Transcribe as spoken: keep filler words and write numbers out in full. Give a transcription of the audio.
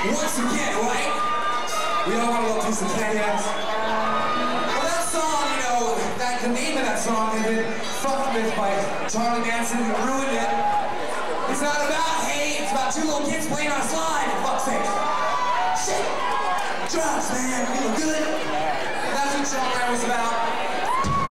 Once again, right? We all want a little piece of candy. Well, that song, you know, that the name of that song had been fucked with by Charlie Manson and ruined it. It's not about hate, it's about two little kids playing on a slide, for fuck's sake. Shit! Drugs, man, feel good. And that's what Charlie was about.